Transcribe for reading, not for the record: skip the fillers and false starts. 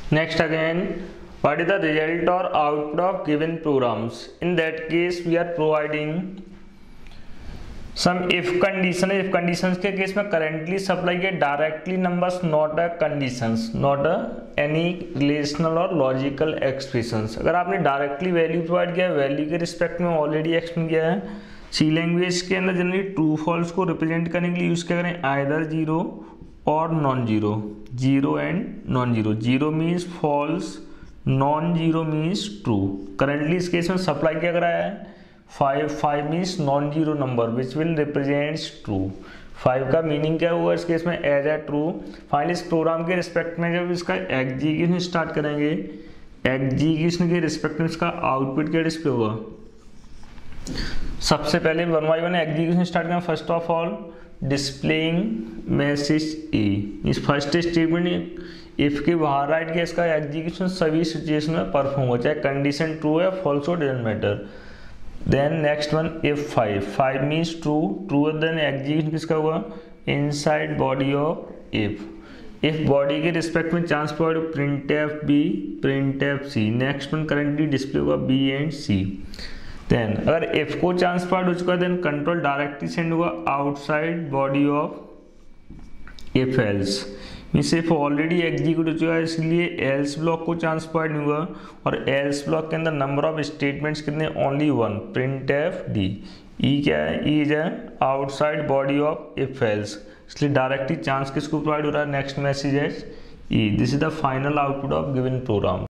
Next again, what is the result or output of given programs? In that case we are providing some if condition. If conditions के case में currently supply के directly numbers, not a conditions, not a any relational or logical expressions. अगर आपने directly value provide किया है, value के respect में already explain किया है. सी लैंग्वेज के अंदर जनरली ट्रू फॉल्स को रिप्रेजेंट करने के लिए यूज क्या करें, आइदर जीरो और non zero, zero and non zero. Zero means false, non zero means true. Currently इस केस में सप्लाई क्या कराया है, 5 means non zero number which will represents true. 5 का मीनिंग क्या हुआ इस केस में, एज ए ट्रू. फाइनली इस प्रोग्राम के रिस्पेक्ट में जब इसका एग्जीक्यूशन स्टार्ट करेंगे, एग्जीक्यूशन के रिस्पेक्ट में इसका आउटपुट क्या डिस्प्ले होगा. सबसे पहले 1 by 1 एग्जीक्यूशन स्टार्ट करें. First of all displaying message a, इस फर्स्ट स्टेटमेंट इफ के बाहर राइट किया, इसका एग्जीक्यूशन सभी सिचुएशन में परफॉर्म हो, चाहे कंडीशन ट्रू है फॉल्स हो, doesn't matter. Then next one if 5 means true, true then execution किसका हुआ, inside body of if body के रिस्पेक्ट में chance provide print f b, print f c. Next one currently display होगा b and c. Then अगर if को chance provide हो चुका है, देन कंट्रोल डायरेक्टली सेंड होगा outside body of if else. Means if already execute हो चुका है, इसलिए एल्स ब्लॉक को चांस प्रोवाइड नहीं होगा. और एल्स ब्लॉक के अंदर नंबर ऑफ स्टेटमेंट्स कितने, only 1, print f d. E क्या है, e is outside body of if else, इसलिए डायरेक्टली चांस किसको प्रोवाइड हो रहा है, next message as e. This is the final output of given programme.